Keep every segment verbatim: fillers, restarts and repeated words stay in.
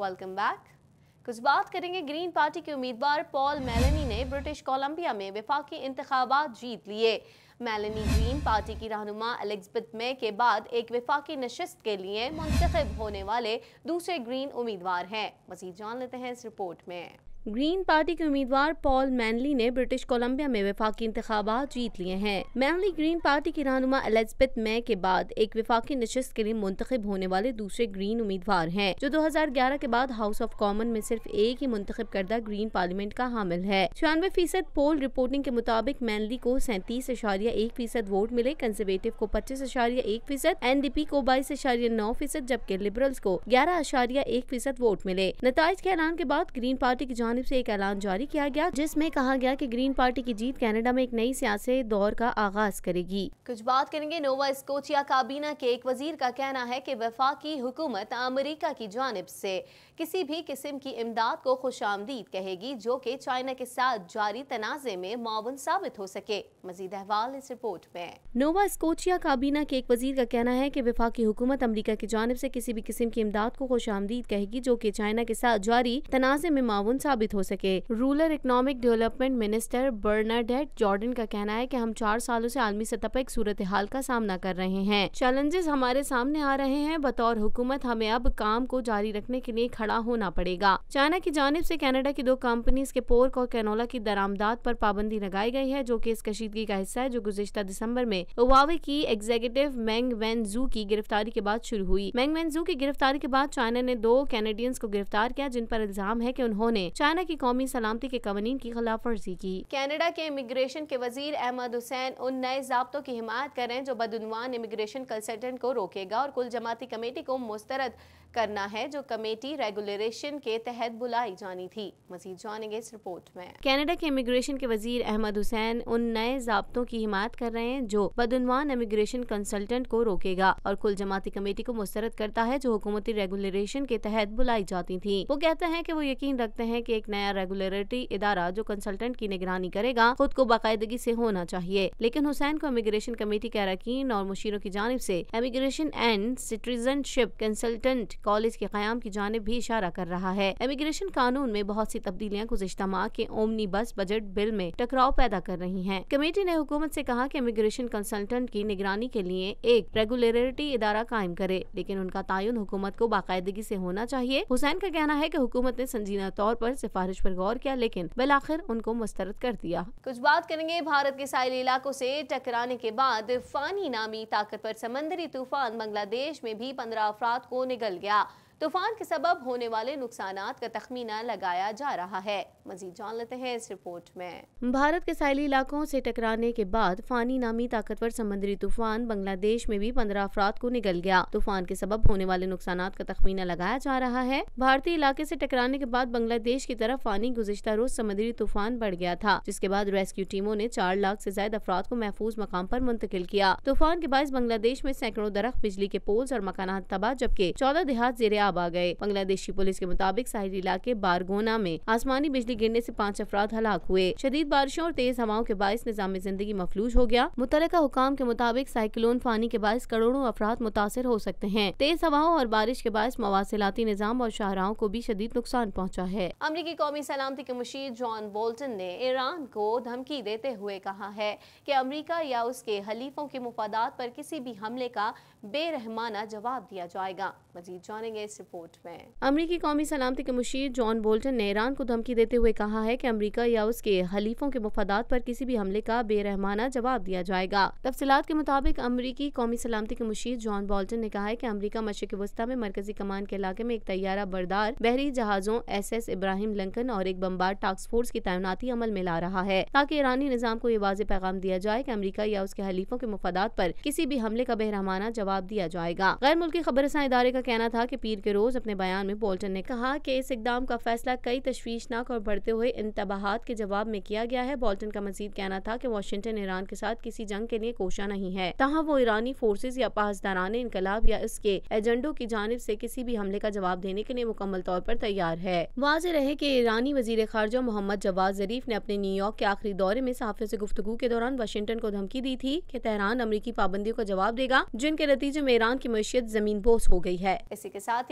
Welcome back. कुछ बात करेंगे ग्रीन पार्टी के उम्मीदवार पॉल मेलानी ने ब्रिटिश कोलंबिया में वफाकी इंतखाबात जीत लिए। मेलानी ग्रीन पार्टी की रहनुमा एलिजाबेथ मे के बाद एक वफाकी नशिस्त के लिए मुंतखब होने वाले दूसरे ग्रीन उम्मीदवार हैं। मज़ीद जान लेते हैं इस रिपोर्ट में। ग्रीन पार्टी के उम्मीदवार पॉल मैनली ने ब्रिटिश कोलंबिया में वफाकी इंतखाबात जीत लिए हैं। मैनली ग्रीन पार्टी की रहनुमा एलिजाबेथ मे के बाद एक वफाकी नशिस्त के लिए मुंतखब होने वाले दूसरे ग्रीन उम्मीदवार हैं, जो दो हजार ग्यारह के बाद हाउस ऑफ कॉमन में सिर्फ एक ही मुंतखब करदा ग्रीन पार्लियामेंट का हामिल है। छियानवे फीसद पोल रिपोर्टिंग के मुताबिक मैनली को सैंतीस अशारिया एक फीसद वोट मिले, कंजर्वेटिव को पच्चीस अशारिया एक फीसद, एन डी पी को बाईस अशारिया नौ फीसद जबकि लिबरल्स को ग्यारह अशारिया एक फीसद वोट मिले। नताइज के ऐलान के बाद ग्रीन पार्टी की से एक ऐलान जारी किया गया जिसमें कहा गया कि ग्रीन पार्टी की जीत कनाडा में एक नई सियासी दौर का आगाज करेगी। कुछ बात करेंगे नोवा स्कोचिया काबीना के एक वजीर का कहना है कि वफाकी हुकूमत अमेरिका की जानिब से किसी भी किस्म की इमदाद को खुशामदीद कहेगी जो कि चाइना के साथ जारी तनाज़े में मावन साबित हो सके। मजीद अहवाल इस रिपोर्ट में। नोवा स्कोचिया काबीना के एक वजीर का कहना है कि वफाकी हुकूमत अमेरिका की जानिब से किसी भी किस्म की इमदाद को खुशामदीद कहेगी जो कि चाइना के साथ जारी तनाज़े में मावन साबित हो सके। Rural economic development minister Bernadette Jordan का कहना है कि हम चार सालों से आलमी सतह पर एक सूरत हाल का सामना कर रहे हैं। चैलेंजेस हमारे सामने आ रहे हैं। बतौर हुकूमत हमें अब काम को जारी रखने के लिए खड़ा होना पड़ेगा। चाइना की जानिब से कनाडा की दो कंपनीज के पोर्क और कैनोला की दरामदात पर पाबंदी लगाई गई है जो कि इस कशीदगी का हिस्सा है जो गुज़िश्ता दिसंबर में हुआवे की एग्जीक्यूटिव मेंग वेनजू की गिरफ्तारी के बाद शुरू हुई। मेंग वेनजू की गिरफ्तारी के बाद चाइना ने दो कैनेडियंस को गिरफ्तार किया जिन पर इल्जाम है कि उन्होंने चाइना की कौमी सलामती के कवानीन की खिलाफ वर्जी की। कनाडा के इमिग्रेशन के वजीर अहमद हुसैन उन नए ज़ाब्तों की हिमायत करें जो बदउनवान इमिग्रेशन कंसल्टेंट को रोकेगा और कुल जमाती कमेटी को मुस्तरद करना है जो कमेटी रेगुलेशन के तहत बुलाई जानी थी। मजीद जानेंगे इस रिपोर्ट में। कनाडा के इमिग्रेशन के वजीर अहमद हुसैन उन नए ज़ाब्तों की हिमायत कर रहे हैं जो बदउनवान इमिग्रेशन कंसल्टेंट को रोकेगा और कुल जमाती कमेटी को मुस्तरद करता है जो हुकूमती रेगुलेशन के तहत बुलाई जाती थी। वो कहते हैं कि वो यकीन रखते हैं कि एक नया रेगुलेटरी इदारा जो कंसल्टेंट की निगरानी करेगा खुद को बाकायदगी से होना चाहिए। लेकिन हुसैन को इमिग्रेशन कमेटी के अरकान और मुशीरों की जानिब से immigration and citizenship consultant college के क़याम की जानिब भी इशारा कर रहा है। इमिग्रेशन कानून में बहुत सी तब्दीलियां गुज़िश्ता माह के ओमनी बस बजट बिल में टकराव पैदा कर रही हैं। कमेटी ने हुकूमत से कहा कि इमिग्रेशन कंसल्टेंट की निगरानी के लिए एक रेगुलेटरी इदारा कायम करे, लेकिन उनका तायुन हुकूमत को बाकायदगी से होना चाहिए। हुसैन का कहना है कि हुकूमत ने संजीदा तौर पर सिफारिश पर गौर किया लेकिन बिलाखिर उनको मुस्तरद कर दिया। कुछ बात करेंगे भारत के साहिली इलाकों से टकराने के बाद फानी नामी ताकतवर समंदरी तूफान बांग्लादेश में भी पंद्रह अफराद को निगल गया। तूफान के सबब होने वाले नुकसानात का तखमीना लगाया जा रहा है। मजीद जान लेते हैं इस रिपोर्ट में। भारत के साहिली इलाकों से टकराने के बाद फानी नामी ताकतवर समुद्री तूफान बांग्लादेश में भी पंद्रह अफराद को निगल गया। तूफान के सबब होने वाले नुकसानात का तखमीना लगाया जा रहा है। भारतीय इलाके से टकराने के बाद बांग्लादेश की तरफ फानी गुज़िश्ता रोज समुद्री तूफान बढ़ गया था जिसके बाद रेस्क्यू टीमों ने चार लाख से ज्यादा अफराद को महफूज मकाम पर मुंतकिल किया। तूफान के बायस बांग्लादेश में सैकड़ों दरख्त, बिजली के पोल्स और मकानात तबाह जबकि चौदह देहात जेरे आब आ गए। बांग्लादेशी पुलिस के मुताबिक साहिली इलाके बारगोना में आसमानी बिजली गिरने से पाँच अफराद हलाक हुए। शदीद बारिशों और तेज हवाओं के बायस निजाम जिंदगी मफलूज हो गया। मुतलका हुकाम के मुताबिक साइक्लोन फानी के बायस करोड़ों अफराद मुतासिर हो सकते हैं। तेज हवाओं और बारिश के बायस मवासिलाती निजाम और शाहराहों को भी शदीद नुकसान पहुँचा है। अमरीकी कौमी सलामती के मुशीर जॉन बोल्टन ने ईरान को धमकी देते हुए कहा है कि अमरीका या उसके हलीफों के मुफादात पर किसी भी हमले का बेरहमाना जवाब दिया जाएगा। मजीद जानेंगे इस रिपोर्ट में। अमरीकी कौमी सलामती के मुशीर जॉन बोल्टन ने ईरान को धमकी देते हुए कहा है कि अमरीका या उसके हलीफों के मुफादात पर किसी भी हमले का बेरहमाना जवाब दिया जाएगा। तफसीलात के मुताबिक अमरीकी कौमी सलामती के मुशीर जॉन बोल्टन ने कहा है कि अमरीका मशरिक़ वस्ता में मरकजी कमान के इलाके में एक तैयारा बरदार बहरी जहाजों एस एस इब्राहिम लिंकन और एक बम्बार टास्क फोर्स की तैनाती अमल में ला रहा है ताकि ईरानी निजाम को ये वाज़ेह पैगाम दिया जाए कि अमरीका या उसके हलीफों के मुफादात पर किसी भी हमले का बेरहमाना जवाब दिया जाएगा। गैर मुल्की खबरसां इदारे का कहना था कि पीर के रोज अपने बयान में बोल्टन ने कहा कि इस इकदाम का फैसला कई तशवीशनाक और बढ़ते हुए इंतबाहात के जवाब में किया गया है। बोल्टन का मजीद कहना था कि वाशिंगटन ईरान के साथ किसी जंग के लिए कोशा नहीं है, तहाँ वो ईरानी फोर्सेज या पासदारान इनकलाब या इसके एजेंडों की जानिब से किसी भी हमले का जवाब देने के लिए मुकम्मल तौर पर तैयार है। वाज़ेह रहे कि ईरानी वजीर खारजा मोहम्मद जवाद ज़रीफ ने अपने न्यूयॉर्क के आखिरी दौरे में सहाफ़ियों से गुफ्तगू के दौरान वाशिंगटन को धमकी दी थी कि तेहरान अमरीकी पाबंदियों का जवाब देगा जिनके नतीजे में ईरान की मईशत जमीन बोस हो गई है। इसी के साथ ही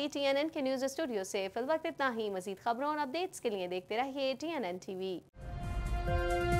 थी टी एन एन के न्यूज़ स्टूडियो से। फिल वक्त इतना ही। मजीद खबरों और अपडेट्स के लिए देखते रहिए T N N T we.